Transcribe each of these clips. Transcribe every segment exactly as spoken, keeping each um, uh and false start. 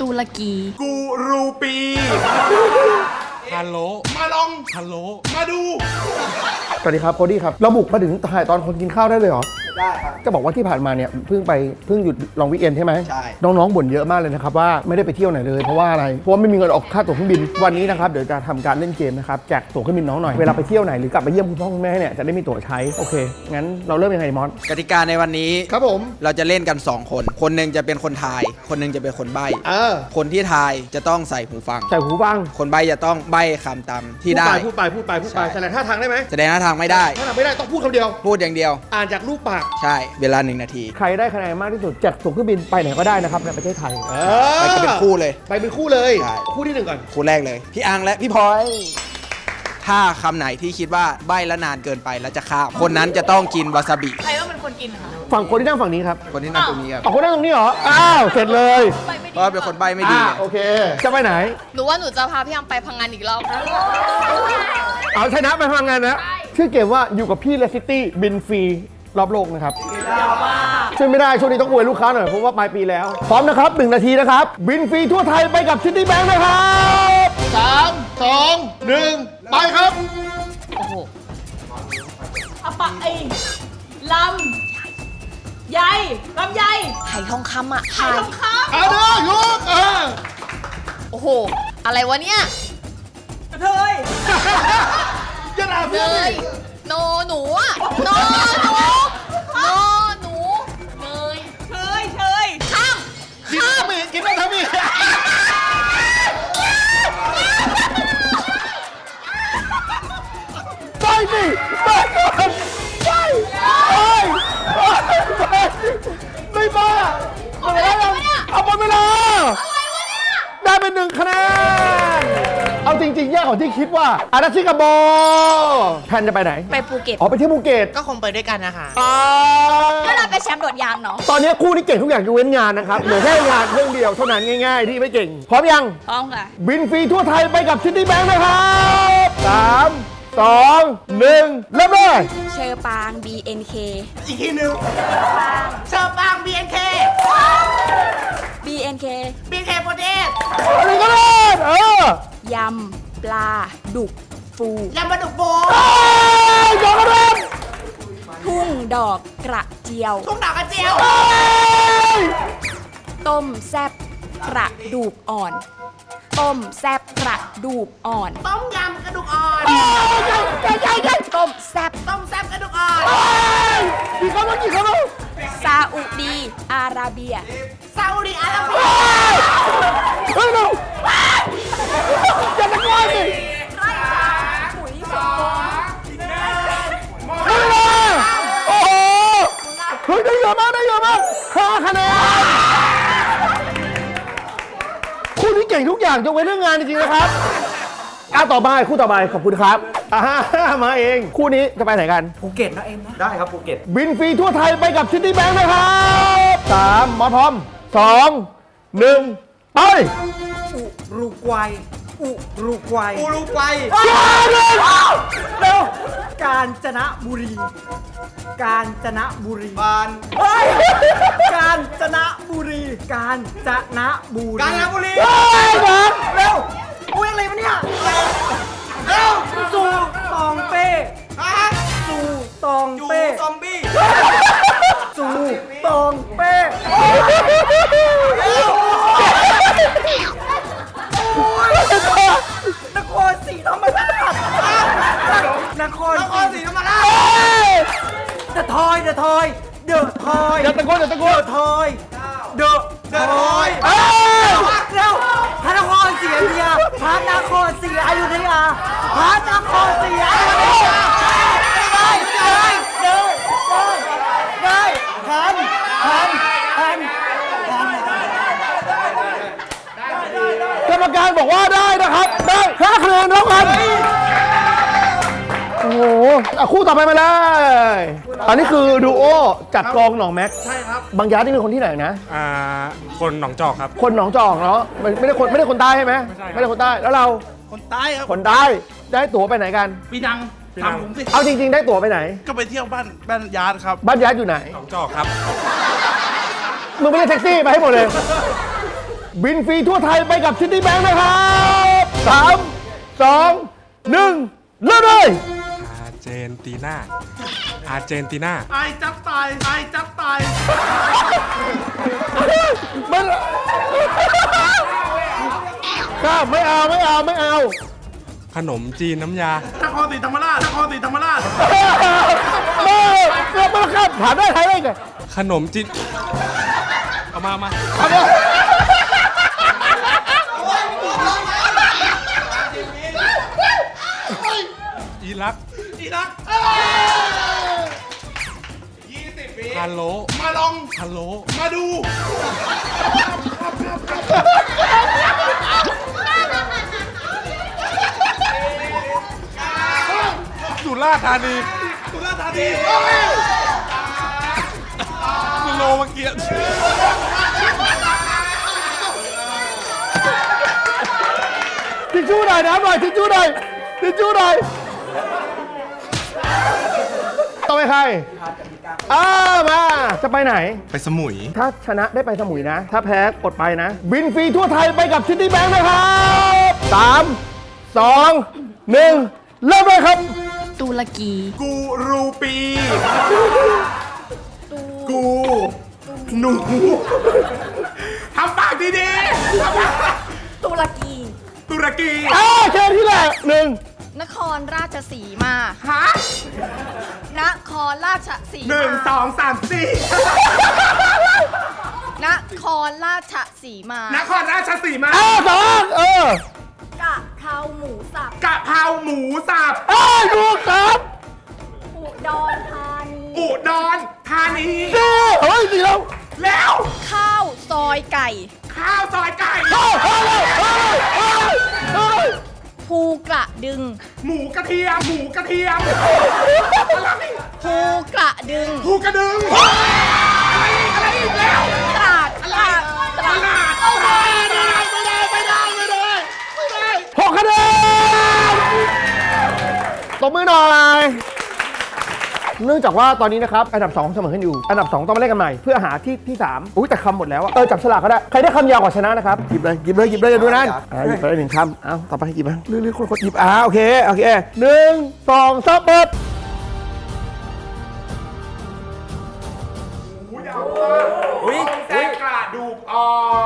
ตุรกีกูรูปีฮัลโหลมาลองฮัลโหลมาดูสวัสดีครับโคดี้ครับเราบุกมาถึงถ่ายตอนคนกินข้าวได้เลยเหรอได้ครับจะบอกว่าที่ผ่านมาเนี่ยเพิ่งไปเพิ่งหยุดลองวิกเอนใช่ไหมใช่น้องๆบ่นเยอะมากเลยนะครับว่าไม่ได้ไปเที่ยวไหนเลยเพราะว่าอะไรเพราะว่าไม่มีเงินออกค่าตั๋วเครื่องบินวันนี้นะครับเดี๋ยวจะทำการเล่นเกมนะครับแจกตั๋วเครื่องบินน้องหน่อยเวลาไปเที่ยวไหนหรือกลับไปเยี่ยมคุณพ่อคุณแม่เนี่ยจะได้มีตั๋วใช้โอเคงั้นเราเริ่มยังไงมอสกติกาในวันนี้ครับผมเราจะเล่นกันสองคนคนหนึ่งจะเป็นคนทายคนหนึ่งจะเป็นคนใบ้คนที่ทายจะต้องใส่หูฟังใส่หูฟังคนใบ้จะต้องใบ้คำตามที่ได้พูดไปพูดไปพูดไปแสดงท่าทางได้ไหมแสดงท่าทางไม่ได้ท่าทางไม่ได้ต้องพูดคำเดียวพูดอย่างเดียวอ่านจากรูปปากใช่เวลาหนึ่งนาทีใครได้คะแนนมากที่สุดแจกตั๋วเครื่องบินไปไหนก็ได้นะครับในประเทศไทยไปกันเป็นคู่เลยไปเป็นคู่เลยคู่ที่หนึ่งก่อนคู่แรกเลยพี่อังและพี่พลอยถ้าคำไหนที่คิดว่าใบ้และนานเกินไปแล้วจะข้ามคนนั้นจะต้องกินวาซาบิใครว่าเป็นคนกินคะฝั่งคนที่นั่งฝั่งนี้ครับคนที่นั่งตรงนี้ครับคนนั่งตรงนี้เหรออ้าวเสร็จเลยเพราะเป็นคนใบ้ไม่ดีโอเคจะไปไหนหนูว่าหนูจะพาพี่อังไปพังงานอีกรอบเอาชนะไปพังงานนะชื่อเกมว่าอยู่กับพี่เลซิตี้บินฟรีรอบโลกนะครับช่วยไม่ได้ช่วงนี้ต้องอวยลูกค้าหน่อยเพราะว่าปลายปีแล้วพร้อมนะครับหนึ่งนาทีนะครับบินฟรีทั่วไทยไปกับซิตี้แบงค์นะครับสามสองหนึ่งไปครับโอ้โหอะปะไอลำใหญ่ลำใหญ่ไหทองคำอะไหทองคำเอาเด้อยกเออโอ้โหอะไรวะเนี่ยเธยจะด่าเพื่อนเลยโนหนูอะโนหนูโนหนูเนยเชยเชยข้ามข้ามอีกกินไม่ทำอีกไปสิไปก่อนไปไปไม่บ้าเอาไปแล้วเอาหมดเวลาได้เป็นหนึ่งคะแนนเอาจริงๆแย่กว่าที่คิดว่าอาราชิกาโบแพนจะไปไหนไปภูเก็ตอ๋อไปที่ภูเก็ตก็คงไปด้วยกันนะคะก็เราไปแชมป์โดดยางเนาะตอนนี้คู่นี้เก่งทุกอย่างยกเว้นงานนะครับเหลือแค่งานเรื่องเดียวเท่านั้นง่ายๆที่ไม่เก่งพร้อมยังพร้อมค่ะบินฟรีทั่วไทยไปกับซิตี้แบงค์นะครับสามสองหนึ่งเริ่มเลยเชอปาง บี เอ็น เคอีกทีหนึ่งเชอปาง บี เอ็น เคบี เอ็น เคบี เอ็น เค โปรเทสอะไรก็ได้เออยำปลาดุกฟูยำปลาดุกฟูยอมรับทุ่งดอกกระเจียวทุ่งดอกกระเจียวต้มแซ่บกระดูกอ่อนต้มแซ่บกระดูกอ่อนต้มยำกระดูกอ่อนต้มแซ่บต้มแซ่บกระดูกอ่อนกี่คำแล้วกี่คำแล้วซาอุดีอาระเบียซาอุดีอาระเบียเฮ้ยเราอย่าตะโกนสิไร่สาปุ๋ยสองโอ้โหเฮ้ยได้เยอะมากได้เยอะมากห้าคะแนนคู่นี้เก่งทุกอย่างยกเว้นเรื่องงานจริงๆนะครับอ่ะต่อไปคู่ต่อไปขอบคุณครับอ่ามาเองคู่นี้จะไปไหนกันภูเก็ตนะเอ็มนะได้ครับภูเก็ตบินฟรีทั่วไทยไปกับซิตี้แบงค์นะครับสามมาพร้อมสองหนึ่งไปอุรุกวัยอุรุกวัยอุรุกวัยเร็วกาญจนบุรีกาญจนบุรีบานกาญจนบุรีกาญจนบุรีกาญจนบุรีเร็วกูยังไงวะเนี่ยเร็วสู่ตองเป้สู่ตองเป้ซอมบี้สู่ตองเป้นครศรีธรรมราชนครศรีธรรมราชเดอะทอยเดอะทอยเดอะทอยเดอะตะโกนเดอะตะโกนเดอะทอยเดอะทอยเร็วพระนครศรีอยุธยาพระนครศรีอยุธยาพระนครศรีอยุธยาได้ได้ได้ได้ทันทันทันกรรมการบอกว่าได้นะครับได้ห้าคะแนนเท่ากันโอ้โหคู่ต่อไปมาเลยอันนี้คือดูโอจากกองหนองแม็กใช่ครับบางย้านี่เป็นคนที่ไหนนะอ่าคนหนองจอกครับคนหนองจอกเนาะไม่ได้คนไม่ได้คนใต้ใช่ไหมไม่ได้คนใต้แล้วเราคนใต้ครับคนใต้ได้ตั๋วไปไหนกันปีนังทำผมสิเอาจริงๆได้ตั๋วไปไหนก็ไปเที่ยวบ้านบ้านญาติครับบ้านญาติอยู่ไหนหนองจอกครับมึงไม่ได้แท็กซี่ไปให้หมดเลยบินฟรีทั่วไทยไปกับซิตี้แบงค์นะครับสามสองหนึ่งเริ่มเลยอาร์เจนตินาอาร์เจนตินาไอจับตายไอจับตายมันข้ามไม่เอาไม่เอาไม่เอาขนมจีนน้ำยานครศรีธรรมราชนครศรีธรรมราชไม่ไม่ไม่ข้ามถามได้ไทยได้ไงขนมจีนเอามามาเอาเลยอิรักอิรักพาโลมาลองพาโลมาดูสุราษฎร์ธานีสุราษฎร์ธานีสโลวาเกียทิชชู่หน่อยน้ำหน่อยทิชชู่หน่อยทิชชู่หน่อยต่อไปใครอ้ามาจะไปไหนไปสมุยถ้าชนะได้ไปสมุยนะ ถ้าแพ้กดไปนะ บินฟรีทั่วไทยไปกับซิตี้แบงค์นะครับสามสองหนึ่งเริ่มเลยครับตุรกีกูรูปี กู หนูทำปากดีๆทำปากตุรกีตุรกีอ้าเชิญที่แรกหนึ่งนครราชสีมาฮะนครราชสีหนึ่งสองสามสี่นครราชสีมานครราชสีมาอ้าสองเออกะเพราหมูสับกะเพราหมูสับอ้าถูกครับอุดรธานีอุดรธานีเจ้เฮ้ยสิแล้วแล้วข้าวซอยไก่ข้าวซอยไก่เฮ้ยเฮ้ยเฮ้ยเฮ้ยเฮ้ยภูกระดึงหมูกระเทียม หมูกระเทียม อะไรภูกระดึงภูกระดึง อะไรอีกอะไรอีกแล้วตราดอะไรตราดตลาดไม่ได้ไม่ได้ไม่ได้ไม่ได้ไม่ได้หกคะแนนตบมือหน่อย เนื่องจากว่าตอนนี้นะครับอันดับสองเสมอกันอยู่อันดับสองต้องมาเล่นกันใหม่เพื่อหาที่ที่สามอุ้ยแต่คำหมดแล้วอะเออจับฉลากก็ได้ใครได้คำยาวกว่าชนะนะครับหยิบเลยหยิบเลยหยิบเลยอย่าดูนั่นอ่าหยิบไปเลยหนึ่งคำเอาต่อไปหยิบมาเรื่อยๆคนๆหยิบอ่าโอเคโอเคหนึ่งสองสามเปิดอุ้ยแซงกระดูกอ่อน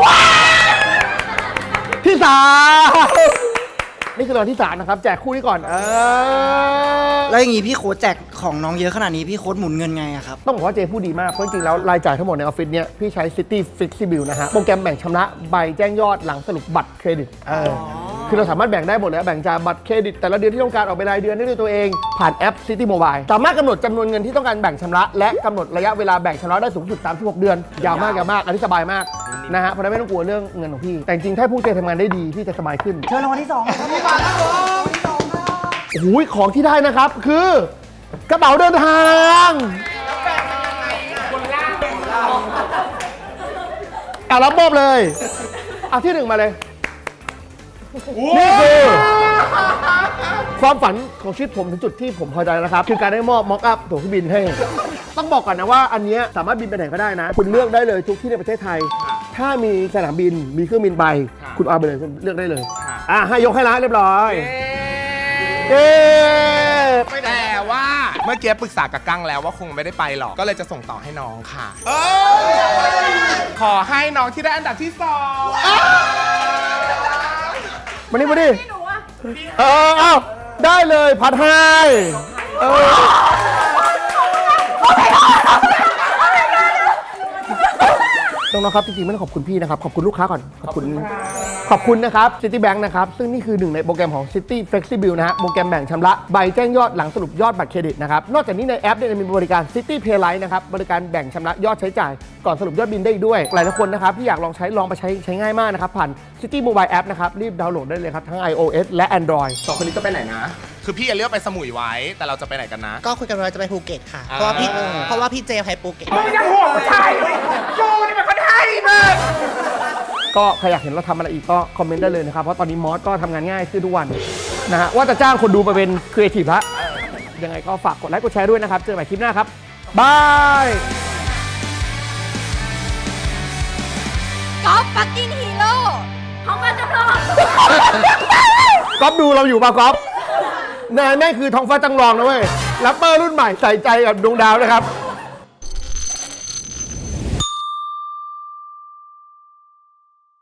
ที่สามนี่คือรางที่สามนะครับแจกคู่นี้ก่อนเออแล้วอย่างงี้พี่โค้ดแจกของน้องเยอะขนาดนี้พี่โค้ดหมุนเงินไงอะครับต้องบอกว่าเจพูดดีมาก เพราะจริงๆแล้วรายจ่ายทั้งหมดในออฟฟิศเนี่ยพี่ใช้ City Flexible นะฮะโปรแกรมแบ่งชำระใบแจ้งยอดหลังสรุปบัตรเครดิตเออคือเราสามารถแบ่งได้หมดเลยแบ่งจากบัตรเครดิตแต่ละเดือนที่ต้องการออกไปรายเดือนได้ด้วยตัวเองผ่านแอป City Mobile สามารถกำหนดจำนวนเงินที่ต้องการแบ่งชำระและกำหนดระยะเวลาแบ่งชำระได้สูงสุดสามสิบหกเดือนยาวมากยาวมากอันนี้สบายมากนะฮะเพราะฉะนั้นไม่ต้องกลัวเรื่องเงินของพี่แต่จริงๆถ้าผู้เจทำงานได้ดีพี่จะสบายขึ้นเชิญรางวัลที่สองครับพี่บาทครับผมโอ้โหของที่ได้นะครับคือกระเป๋าเดินทางเอารับมอบเลยเอาที่หนึ่งมาเลยนี่คือความฝันของชีวิตผมถึงจุดที่ผมพอใจแล้วนะครับคือการได้มอบม็อกอัพตั๋วเครื่องบินให้ต้องบอกก่อนนะว่าอันนี้สามารถบินไปไหนก็ได้นะ คุณเลือกได้เลยทุกที่ในประเทศไทยถ้ามีสนามบินมีเครื่องบินไปคุณเอาไปเลยคุณเลือกได้เลยอ่ะให้ยกให้ละเรียบร้อยเอ๊แต่ว่าเมื่อกี้ปรึกษากับกั้งแล้วว่าคงไม่ได้ไปหรอกก็เลยจะส่งต่อให้น้องค่ะขอให้น้องที่ได้อันดับที่สองมานี่มาดิเออเอาได้เลยผัดไทยเออน้องๆครับจริงๆไม่ต้องขอบคุณพี่นะครับขอบคุณลูกค้าก่อนขอบคุณขอบคุณนะครับ Citibank นะครับซึ่งนี่คือหนึ่งในโปรแกรมของ City Flexible นะฮะโปรแกรมแบ่งชำระใบแจ้งยอดหลังสรุปยอดบัตรเครดิตนะครับนอกจากนี้ในแอปเนี่ยมีบริการ City Paylight นะครับบริการแบ่งชำระยอดใช้จ่ายก่อนสรุปยอดบินได้อีกด้วยหลายๆคนนะครับที่อยากลองใช้ลองไปใช้ใช้ง่ายมากนะครับผ่าน City Mobile App นะครับรีบดาวน์โหลดได้เลยครับทั้ง iOS และ Android สองคนนี้จะไปไหนนะคือพี่เลือกไปสมุยไว้แต่เราจะไปไหนกันนะก็คุยกันว่าจะไปภูเก็ตค่ะ เพราะว่าพี่เพราะว่าพี่เจไปภูเก็ตมึงจะห่วงผู้ชายโจนี่มันก็ได้มึงก็ใครอยากเห็นเราทำอะไรอีกก็คอมเมนต์ได้เลยนะครับ เพราะตอนนี้มอสก็ทำงานง่ายขึ้นทุกวันนะฮะว่าจะจ้างคนดูมาเป็นครีเอทีฟละยังไงก็ฝากกดไลค์กดแชร์ด้วยนะครับ เจอกันใหม่คลิปหน้าครับบายก๊อฟฟักกิ้งฮีโร่ท้องฟ้าจำลองก๊อฟดูเราอยู่ป่ะก๊อฟนายแม่งคือท้องฟ้าจำลองนะเว้ยแรปเปอร์รุ่นใหม่ใส่ใจกับดวงดาวนะครับ